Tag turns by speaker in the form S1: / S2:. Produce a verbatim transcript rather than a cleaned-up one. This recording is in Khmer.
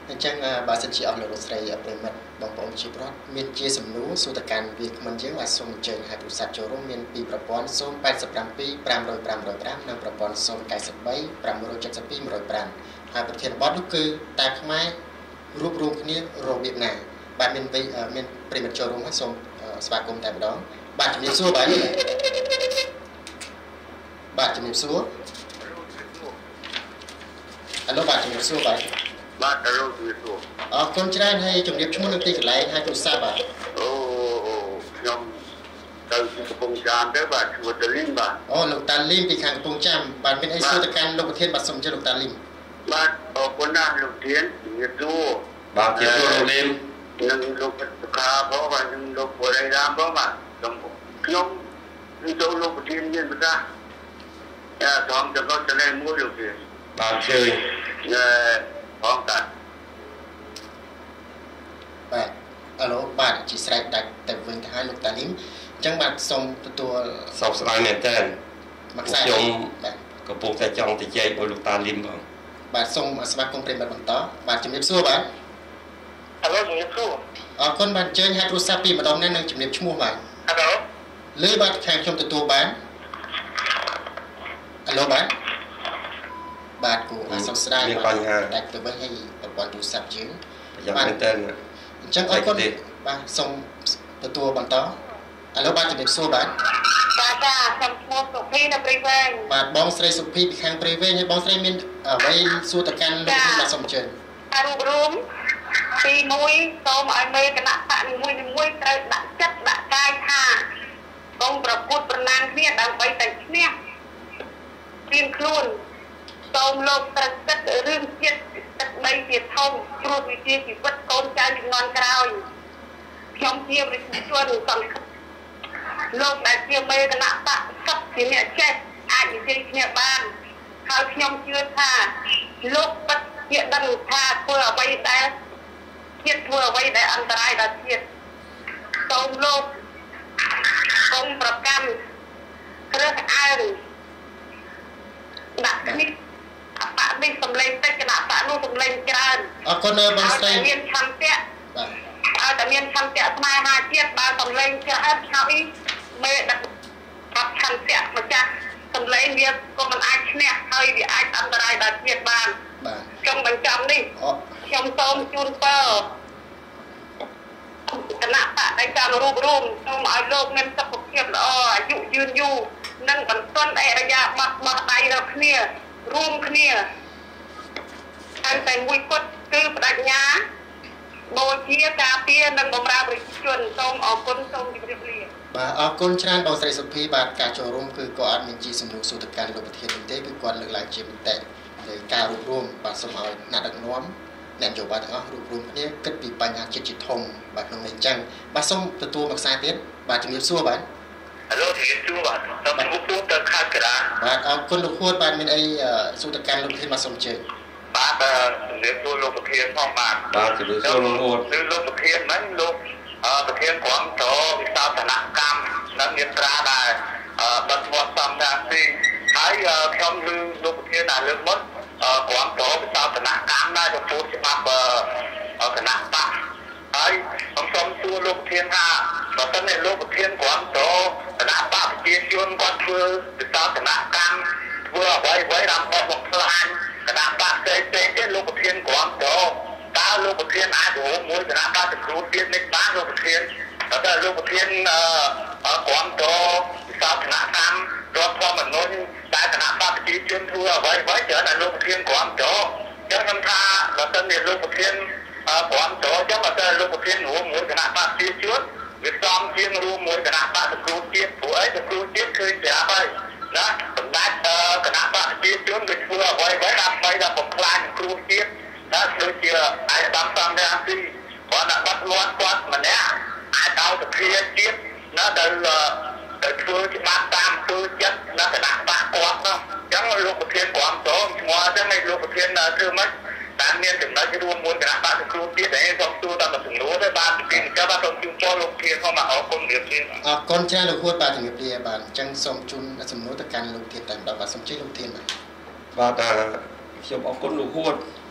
S1: អញ្ចឹងបើសិនជាអស់លោកស្រីប្រិមិត្តបងប្អូនជាប្រដ្ឋមានជាសំណួរសួរទៅកាន់វាគ្មិនយើងបាទសូមអញ្ជើញឲ្យទូរស័ព្ទចូលរួមមានពីរប្រព័ន្ធศูนย์ แปด เจ็ด ห้า ศูนย์ ห้า ศูนย์ ห้า និងប្រព័ន្ធศูนย์ เก้า สาม ห้า เจ็ด สอง หนึ่ง ห้า ហើយប្រធានបទនោះគឺតែខ្មែររួបរวมគ្នារបៀបណាបាទមានមានប្រិមិត្តចូលរួមហើយសូមស្វាគមន៍តែម្ដងបាទជំរាបសួរបាទបាទជំរាបសួរអឡូបាទជំរាបសួរបាទ
S2: បាទអរគុណ
S1: អរគុណច្រើនហើយជំរាបឈ្មោះនៅទីកន្លែងហើយទូរស័ព្ទបាទ
S2: អូខ្ញុំទៅពីកំពង់ចាមទៅបាទឈ្មោះតាលីមបាទ
S1: អូលោកតាលីមពីខាងកំពង់ចាមបាទមានអីសួរទៅកាន់លោកប្រធានបាទសូមជឿលោកតាលីម
S2: បាទអរគុណណាស់លោកធានជំរាបសួរ
S3: បាទជំរាបសួរលោកលីម
S2: និងលោកសុខាផងបាទនិងលោកបរិយាផងបាទខ្ញុំខ្ញុំនឹងចូលលោកប្រធានមានប្រកាសតែត្រង់ចំណុចចំណេះមួយលោកធាន
S3: បាទជឿ
S2: អឺផងតា
S1: បាទអឡូបាទជាស្រេចដាច់ទៅវិញទៅហើយលោកតាលីមអញ្ចឹងបាទសូមទទួល
S3: សោកស្ដាយមែនតើ
S1: មកខ្សែ
S3: ខ្ញុំបាទកំពុងតែចង់ទៅជែកឲ្យលោកតាលីមបង
S1: បាទសូមស្វាគមន៍ប្រិមត្តបន្តបាទជំរាបសួរបាទ
S2: អឡូជំរាបសួរ
S1: អរគុណបាទអញ្ជើញហៅទូរស័ព្ទពីម្ដងនេះនឹងជំរាបឈ្មោះបាទ
S2: អឡូ
S1: លើបាទខាងខ្ញុំទទួលបានអឡូបាទបាទគូអសោកស្ដាយ
S3: បាទ
S1: ដាច់ទៅវិញឲ្យប្រព័ន្ធទូរស័ព្ទយើង
S3: បាទមែនតើ
S1: អញ្ចឹងអរគុណបាទសូមទទួលបន្តអឡូបាទជំរាបសួរបាទ
S2: បាទចាខ្ញុំឈ្មោះសុភីនៅព្រៃវែង
S1: បាទបងស្រីសុភីពីខាងព្រៃវែងហើយបងស្រីមានអ្វីសួរទៅកាន់លោកគ្រូបាទសូមអញ្ជើញ
S2: រូបរួមទីមួយសូមឲ្យមេគណៈបកនីមួយនីមួយត្រូវដាក់ចិត្តដាក់កាយថាកុំប្រកួតប្រណាំងគ្នាដើម្បីតែឈ្នះទៀងខ្លួនសូមលោកត្រូវគិតរឿងជាតិទឹកដីជាធំព្រោះវាជាជីវិតកូនចៅជំនាន់ក្រោយខ្ញុំជាប្រជាជនសង្ឃឹមលោកដែលជាមេគណៈបកសឹកជាអ្នកចេះអាចនិយាយគ្នាបានហើយខ្ញុំជឿថាលោកពិតជាដឹងថាធ្វើអ្វីដែលជាតិធ្វើអ្វីដែលអន្តរាយដល់ជាតិសូមលោកកុំប្រកាន់រើសអើងដាក់នេះអបនេះសម្លេងតិចគណៈបកនោះសម្លេងច្រើន
S1: អរគុណបងស្រី
S2: មានឆន្ទៈ
S1: បាទ
S2: ឲ្យតែមានឆន្ទៈស្នេហាជាតិបើសម្លេងច្រើនហើយមេដឹកรับឆន្ទៈម្ចាស់សម្លេងវាក៏មិនអាចឈ្នះហើយវាអាចអន្តរាយដល់ជាតិបាន
S1: បាទ
S2: ខ្ញុំបញ្ចាំនេះខ្ញុំសូមជូនពរគណៈបកដែលតាមរូបរួមសូមឲ្យលោកមានសុខភាពល្អអាយុយឺនយូរនិងបន្ទន់អរិយាប័ត្របោះដៃដល់គ្នារួមគ្នាហើយតែមួយគត់គឺបដិញ្ញាបូជាការពារនិងបម្រើប្រជាជនសូមអរគុណសូមជម្រាបលា
S1: បាទអរគុណច្រើនបងស្រីសុភីបាទការចូលរួមគឺក៏អត់មានជាសំណួរសួរទៅកាន់លោកប្រធានទេគឺគាត់លើកឡើងជាមតិនៃការរួបរวมបាទសូមឲ្យអ្នកដឹកនាំអ្នកនយោបាយទាំងអស់រួបរวมគ្នាគិតពីបញ្ហាជាតិជាធំបាទក្នុងនេះអញ្ចឹងបាទសូមទទួលមកខ្សែទៀតបាទជំរាបសួរបាទ
S2: អឡូជំរាបសួរបាទសូមជួបជួបទៅខាងក្រា
S1: បាទអរគុណលោកហួតបាទមានអីសួរទៅកាន់លោកប្រធានបាទសូមអញ្ជើញ
S2: បាទជំរាបសួរលោកប្រធានផងបាទ
S3: បាទជំរាបសួរលោកហួត
S2: គឺលោកប្រធានហ្នឹងលោកប្រធានក្រុមតវិសោធនកម្មនិងយត្រាដែលបិទវត្តសំថាទីហើយខ្ញុំឮលោកប្រធានដែលលើកមុនក្រុមតវិសោធនកម្មដែលទទួលច្បាប់គណៈបកហើយខ្ញុំសូមសួរលោកប្រធានថាបើសិនជាលោកប្រធានក្រុមតគណៈបកប្រជាជនគាត់ធ្វើវិសោធនកម្មធ្វើអ្វីអ្វីដើម្បីបំផ្លាញគណៈបកផ្សេងៗទៀតលោកប្រធានក្រុមតតើលោកប្រធានអាចរួមមួយគណៈបកគ្រូទៀតនេះបានលោកប្រធានតើលោកប្រធានអឺក្រុមតវិសោធនកម្មរដ្ឋធម្មនុញ្ញតែគណៈបកប្រជាជនធ្វើអ្វីអ្វីច្រើនតែលោកប្រធានក្រុមតចឹងខ្ញុំថាបើសិនជាលោកប្រធានក្រុមតចឹងបើសិនលោកប្រធានរួមមួយគណៈបកប្រជាជនវាសំជាងរួមមួយគណៈបកគ្រូទៀតព្រោះអីគ្រូទៀតឃើញប្រាប់ហើយណាសម្ដេចគណៈបកប្រជាជនវាធ្វើអ្វីអ្វីដើម្បីដល់បំផ្លាញគ្រូទៀតណាដូចជាអាយតាមតាមដែរទីគាត់ដាក់បាត់លាត់គាត់ម្នាក់អាចដល់សភាជាតិណាដែលទៅធ្វើច្បាប់តាមធ្វើចិត្តនៅគណៈបកគាត់នោះអញ្ចឹងលោកប្រធានក្រុមតឈ្មោះអញ្ចឹងឯលោកប្រធានធ្វើម៉េចតាមមានចំណុចរួមមួយគណៈបកគ្រូទៀតឯងសូមសួរតាមសំណួរទៅបានពីចាំបាទសូមជូនពរលោកប្រធានផងមកអរគុណរៀបរៀង
S1: អរគុណច្រើនលោកហួតបាទជំរាបលាបាទអញ្ចឹងសូមជូនសំណួរទៅកាន់លោកធានតែម្ដងបាទសូមជឿលោកធានបាទ
S3: បាទខ្ញុំអរគុណលោកហួត